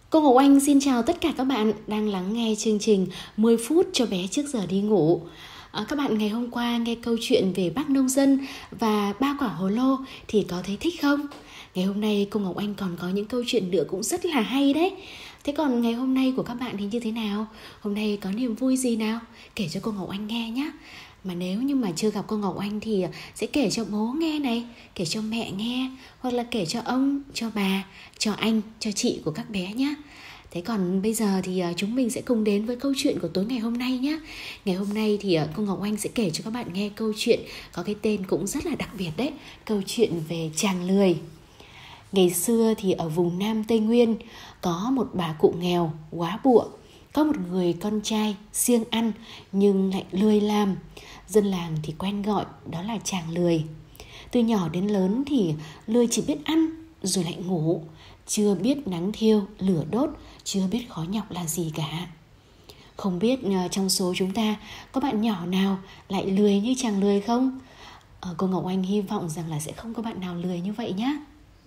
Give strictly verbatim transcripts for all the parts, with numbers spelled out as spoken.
Cô Ngọc Anh xin chào tất cả các bạn đang lắng nghe chương trình mười phút cho bé trước giờ đi ngủ. À, các bạn ngày hôm qua nghe câu chuyện về bác nông dân và ba quả hồ lô thì có thấy thích không? Ngày hôm nay cô Ngọc Anh còn có những câu chuyện nữa cũng rất là hay đấy. Thế còn ngày hôm nay của các bạn thì như thế nào? Hôm nay có niềm vui gì nào? Kể cho cô Ngọc Anh nghe nhé. Mà nếu như mà chưa gặp cô Ngọc Anh thì sẽ kể cho bố nghe này, kể cho mẹ nghe, hoặc là kể cho ông, cho bà, cho anh, cho chị của các bé nhé. Thế còn bây giờ thì chúng mình sẽ cùng đến với câu chuyện của tối ngày hôm nay nhé. Ngày hôm nay thì cô Ngọc Anh sẽ kể cho các bạn nghe câu chuyện có cái tên cũng rất là đặc biệt đấy. Câu chuyện về chàng lười. Ngày xưa thì ở vùng Nam Tây Nguyên có một bà cụ nghèo, góa bụa. Có một người con trai siêng ăn nhưng lại lười làm. Dân làng thì quen gọi đó là chàng lười. Từ nhỏ đến lớn thì lười chỉ biết ăn rồi lại ngủ, chưa biết nắng thiêu, lửa đốt, chưa biết khó nhọc là gì cả. Không biết trong số chúng ta có bạn nhỏ nào lại lười như chàng lười không? Ờ, cô Ngọc Anh hy vọng rằng là sẽ không có bạn nào lười như vậy nhé.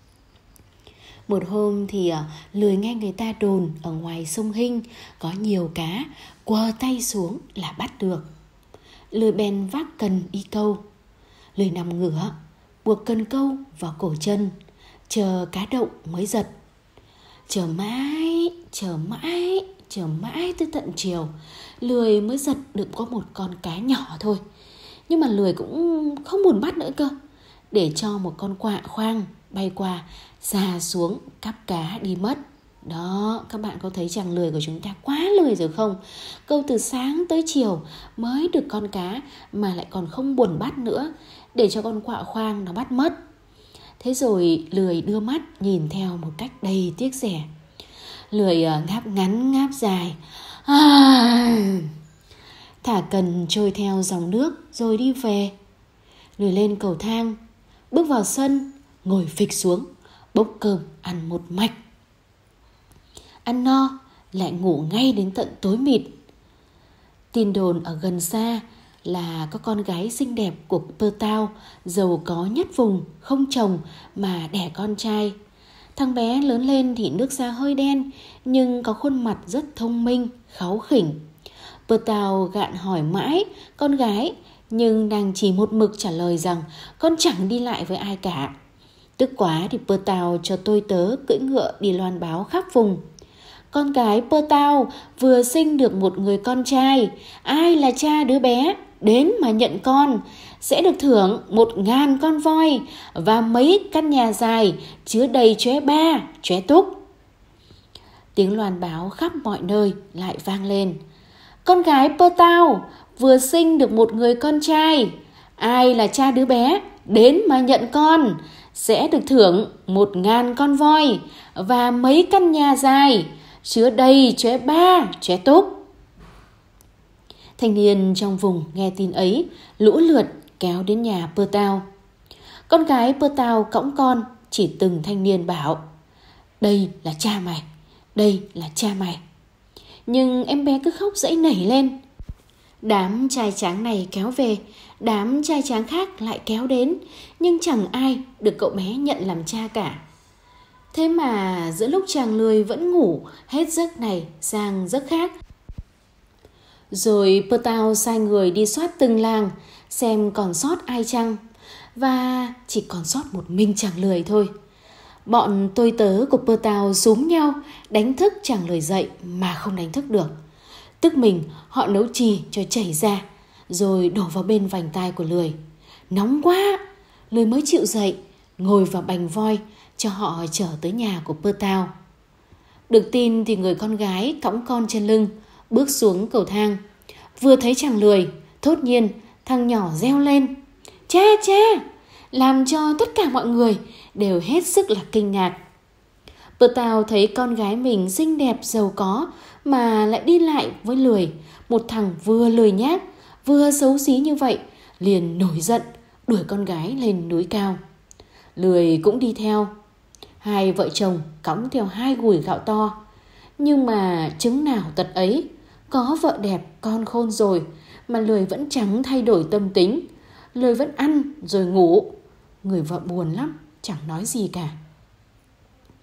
Một hôm thì lười nghe người ta đồn ở ngoài sông Hinh có nhiều cá, quơ tay xuống là bắt được. Lười bèn vác cần đi câu. Lười nằm ngửa, buộc cần câu vào cổ chân, chờ cá đậu mới giật. Chờ mãi, chờ mãi, chờ mãi tới tận chiều, lười mới giật được có một con cá nhỏ thôi. Nhưng mà lười cũng không buồn bắt nữa cơ, để cho một con quạ khoang bay qua, già xuống cắp cá đi mất. Đó, các bạn có thấy chàng lười của chúng ta quá lười rồi không? Câu từ sáng tới chiều mới được con cá mà lại còn không buồn bắt nữa, để cho con quạ khoang nó bắt mất. Thế rồi lười đưa mắt nhìn theo một cách đầy tiếc rẻ. Lười ngáp ngắn ngáp dài, à... thả cần trôi theo dòng nước rồi đi về. Lười lên cầu thang, bước vào sân, ngồi phịch xuống, bốc cơm ăn một mạch. Ăn no lại ngủ ngay đến tận tối mịt. Tin đồn ở gần xa là có con gái xinh đẹp của Pơ Tao, giàu có nhất vùng, không chồng mà đẻ con trai. Thằng bé lớn lên thì nước da hơi đen, nhưng có khuôn mặt rất thông minh, kháu khỉnh. Pơ Tao gạn hỏi mãi con gái, nhưng nàng chỉ một mực trả lời rằng con chẳng đi lại với ai cả. Tức quá thì Pơ Tao cho tôi tớ cưỡi ngựa đi loan báo khắp vùng. Con gái Pơ Tao vừa sinh được một người con trai, ai là cha đứa bé, đến mà nhận con, sẽ được thưởng một ngàn con voi và mấy căn nhà dài chứa đầy chóe ba, chóe túc. Tiếng loan báo khắp mọi nơi lại vang lên. Con gái Pơ Tao vừa sinh được một người con trai, ai là cha đứa bé, đến mà nhận con, sẽ được thưởng một ngàn con voi và mấy căn nhà dài chứa đầy chóe ba, chóe túc. Thanh niên trong vùng nghe tin ấy lũ lượt kéo đến nhà Pơ Tao. Con gái Pơ Tao cõng con, chỉ từng thanh niên bảo: đây là cha mày, đây là cha mày. Nhưng em bé cứ khóc dãy nảy lên. Đám trai tráng này kéo về, đám trai tráng khác lại kéo đến, nhưng chẳng ai được cậu bé nhận làm cha cả. Thế mà giữa lúc chàng lười vẫn ngủ hết giấc này sang giấc khác. Rồi Pơ Tao sai người đi soát từng làng xem còn sót ai chăng, và chỉ còn sót một mình chàng lười thôi. Bọn tôi tớ của Pơ Tao xúm nhau đánh thức chàng lười dậy mà không đánh thức được. Tức mình họ nấu chì cho chảy ra, rồi đổ vào bên vành tai của lười. Nóng quá, lười mới chịu dậy, ngồi vào bành voi cho họ chở tới nhà của Pơ Tao. Được tin thì người con gái cõng con trên lưng bước xuống cầu thang. Vừa thấy chàng lười, thốt nhiên thằng nhỏ reo lên: cha cha! Làm cho tất cả mọi người đều hết sức là kinh ngạc. Pơ Tao thấy con gái mình xinh đẹp giàu có mà lại đi lại với lười, một thằng vừa lười nhác vừa xấu xí như vậy, liền nổi giận đuổi con gái lên núi cao. Lười cũng đi theo. Hai vợ chồng cõng theo hai gùi gạo to. Nhưng mà chứng nào tật ấy, có vợ đẹp con khôn rồi mà lười vẫn chẳng thay đổi tâm tính. Lười vẫn ăn rồi ngủ. Người vợ buồn lắm, chẳng nói gì cả.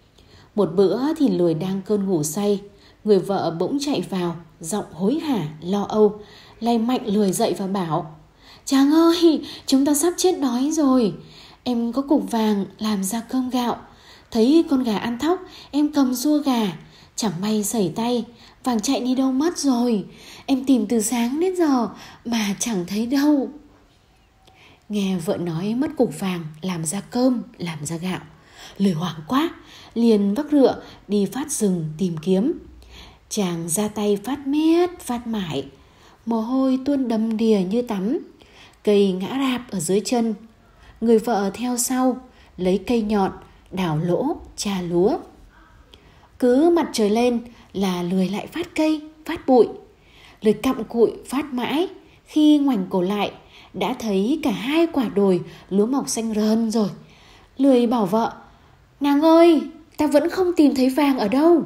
Một bữa thì Lười đang cơn ngủ say, người vợ bỗng chạy vào, giọng hối hả, lo âu, lay mạnh Lười dậy và bảo: Chàng ơi, chúng ta sắp chết đói rồi. Em có cục vàng làm ra cơm gạo. Thấy con gà ăn thóc, em cầm rua gà. Chẳng may sẩy tay, vàng chạy đi đâu mất rồi. Em tìm từ sáng đến giờ mà chẳng thấy đâu. Nghe vợ nói mất cục vàng làm ra cơm, làm ra gạo, Lười hoảng quá, liền vác rựa đi phát rừng tìm kiếm. Chàng ra tay phát miết phát mải, mồ hôi tuôn đầm đìa như tắm. Cây ngã rạp ở dưới chân. Người vợ theo sau, lấy cây nhọn đào lỗ chà lúa. Cứ mặt trời lên là Lười lại phát cây, phát bụi. Lười cặm cụi phát mãi, khi ngoảnh cổ lại đã thấy cả hai quả đồi lúa mọc xanh rờn rồi. Lười bảo vợ: Nàng ơi, ta vẫn không tìm thấy vàng ở đâu.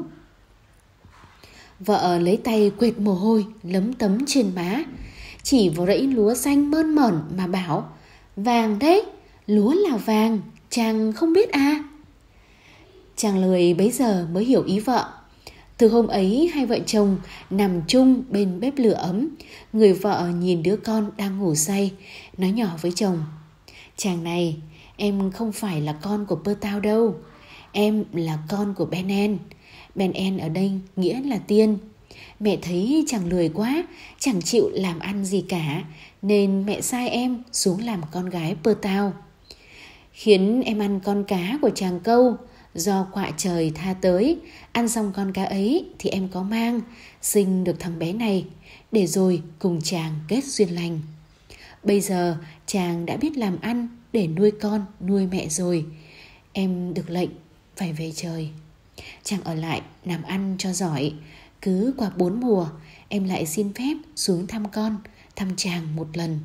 Vợ lấy tay quệt mồ hôi lấm tấm trên má, chỉ vào rẫy lúa xanh mơn mởn mà bảo: Vàng đấy, lúa là vàng, chàng không biết à? Chàng Lười bấy giờ mới hiểu ý vợ. Từ hôm ấy hai vợ chồng nằm chung bên bếp lửa ấm. Người vợ nhìn đứa con đang ngủ say, nói nhỏ với chồng: Chàng này, em không phải là con của Pơ Tao đâu. Em là con của Ben-en. Ben-en ở đây nghĩa là tiên. Mẹ thấy chàng lười quá, chẳng chịu làm ăn gì cả, nên mẹ sai em xuống làm con gái Pơ Tao. Khiến em ăn con cá của chàng câu, do quạ trời tha tới. Ăn xong con cá ấy thì em có mang, sinh được thằng bé này, để rồi cùng chàng kết duyên lành. Bây giờ chàng đã biết làm ăn để nuôi con, nuôi mẹ rồi. Em được lệnh phải về trời. Chàng ở lại làm ăn cho giỏi. Cứ qua bốn mùa em lại xin phép xuống thăm con, thăm chàng một lần.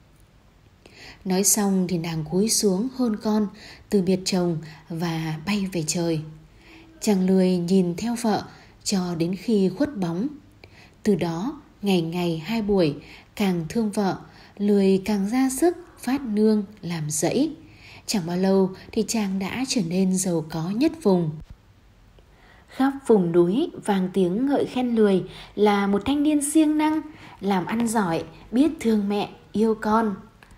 Nói xong thì nàng cúi xuống hôn con, từ biệt chồng và bay về trời. Chàng Lười nhìn theo vợ cho đến khi khuất bóng. Từ đó ngày ngày hai buổi, càng thương vợ, Lười càng ra sức phát nương làm rẫy. Chẳng bao lâu thì chàng đã trở nên giàu có nhất vùng. Khắp vùng núi vang tiếng ngợi khen Lười là một thanh niên siêng năng, làm ăn giỏi, biết thương mẹ, yêu con.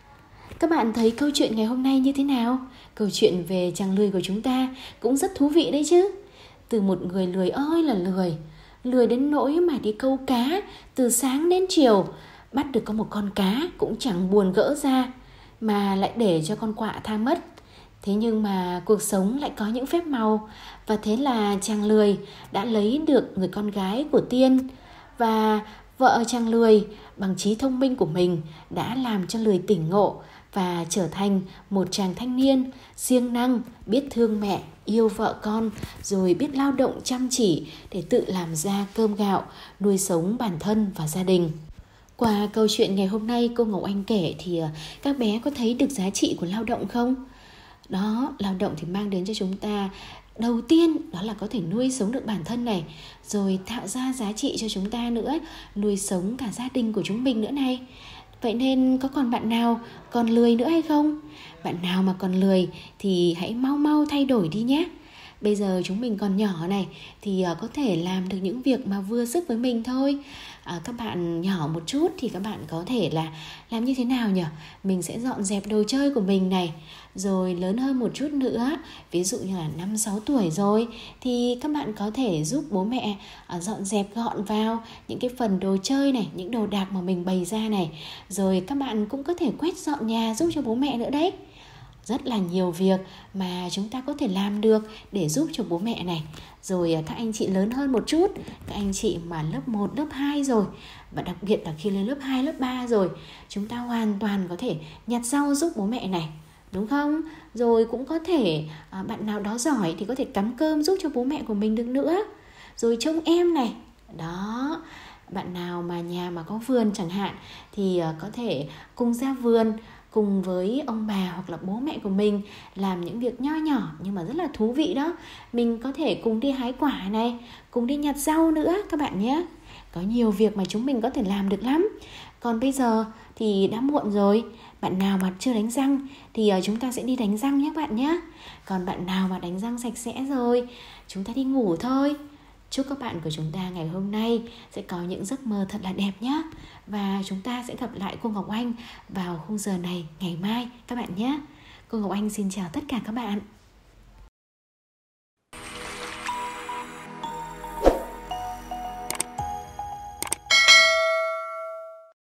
Các bạn thấy câu chuyện ngày hôm nay như thế nào? Câu chuyện về chàng Lười của chúng ta cũng rất thú vị đấy chứ. Từ một người lười ơi là lười, lười đến nỗi mà đi câu cá từ sáng đến chiều, bắt được có một con cá cũng chẳng buồn gỡ ra, mà lại để cho con quạ tha mất. Thế nhưng mà cuộc sống lại có những phép màu, và thế là chàng Lười đã lấy được người con gái của tiên. Và vợ chàng Lười bằng trí thông minh của mình đã làm cho Lười tỉnh ngộ và trở thành một chàng thanh niên siêng năng, biết thương mẹ, yêu vợ con, rồi biết lao động chăm chỉ để tự làm ra cơm gạo, nuôi sống bản thân và gia đình. Qua câu chuyện ngày hôm nay cô Ngọc Anh kể thì các bé có thấy được giá trị của lao động không? Đó, lao động thì mang đến cho chúng ta đầu tiên đó là có thể nuôi sống được bản thân này, rồi tạo ra giá trị cho chúng ta nữa, nuôi sống cả gia đình của chúng mình nữa này. Vậy nên có còn bạn nào còn lười nữa hay không? Bạn nào mà còn lười thì hãy mau mau thay đổi đi nhé. Bây giờ chúng mình còn nhỏ này thì có thể làm được những việc mà vừa sức với mình thôi. À, các bạn nhỏ một chút thì các bạn có thể là làm như thế nào nhỉ? Mình sẽ dọn dẹp đồ chơi của mình này. Rồi lớn hơn một chút nữa, ví dụ như là năm sáu tuổi rồi, thì các bạn có thể giúp bố mẹ dọn dẹp gọn vào những cái phần đồ chơi này, những đồ đạc mà mình bày ra này. Rồi các bạn cũng có thể quét dọn nhà giúp cho bố mẹ nữa đấy. Rất là nhiều việc mà chúng ta có thể làm được để giúp cho bố mẹ này. Rồi các anh chị lớn hơn một chút, các anh chị mà lớp một, lớp hai rồi, và đặc biệt là khi lên lớp hai, lớp ba rồi, chúng ta hoàn toàn có thể nhặt rau giúp bố mẹ này, đúng không? Rồi cũng có thể à, bạn nào đó giỏi thì có thể cắm cơm giúp cho bố mẹ của mình được nữa. Rồi trông em này, đó. Bạn nào mà nhà mà có vườn chẳng hạn thì à, có thể cùng ra vườn cùng với ông bà hoặc là bố mẹ của mình làm những việc nho nhỏ nhưng mà rất là thú vị đó. Mình có thể cùng đi hái quả này, cùng đi nhặt rau nữa các bạn nhé. Có nhiều việc mà chúng mình có thể làm được lắm. Còn bây giờ thì đã muộn rồi, Bạn nào mà chưa đánh răng thì chúng ta sẽ đi đánh răng nhé các bạn nhé. Còn bạn nào mà đánh răng sạch sẽ rồi, chúng ta đi ngủ thôi. Chúc các bạn của chúng ta ngày hôm nay sẽ có những giấc mơ thật là đẹp nhé. Và chúng ta sẽ gặp lại cô Ngọc Anh vào khung giờ này ngày mai các bạn nhé. Cô Ngọc Anh xin chào tất cả các bạn.